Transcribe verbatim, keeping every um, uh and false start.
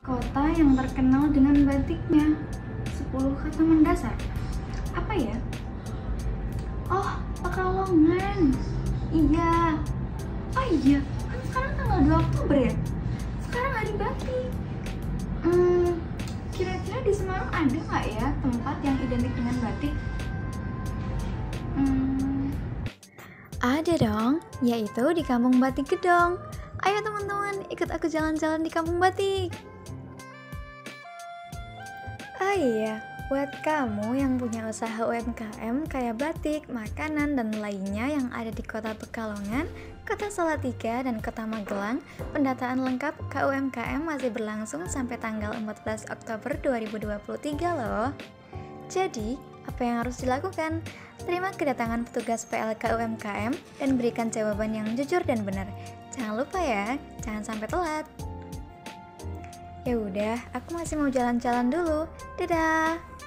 Kota yang terkenal dengan batiknya. Sepuluh kata mendasar. Apa ya? Oh, Pekalongan. Iya. Oh iya, kan sekarang tanggal dua Oktober ya? Sekarang hari batik. Hmm, kira-kira di Semarang ada nggak ya tempat yang identik dengan batik? Hmm, Ada dong, yaitu di Kampung Batik Gedong. Ayo teman-teman, ikut aku jalan-jalan di Kampung Batik. Ah iya, buat kamu yang punya usaha U M K M kayak batik, makanan, dan lainnya yang ada di Kota Pekalongan, Kota Salatiga, dan Kota Magelang, pendataan lengkap K U M K M masih berlangsung sampai tanggal empat belas Oktober dua ribu dua puluh tiga loh. Jadi, apa yang harus dilakukan? Terima kedatangan petugas P L K U M K M dan berikan jawaban yang jujur dan benar. Jangan lupa ya, jangan sampai telat. Ya udah, aku masih mau jalan-jalan dulu. Dadah.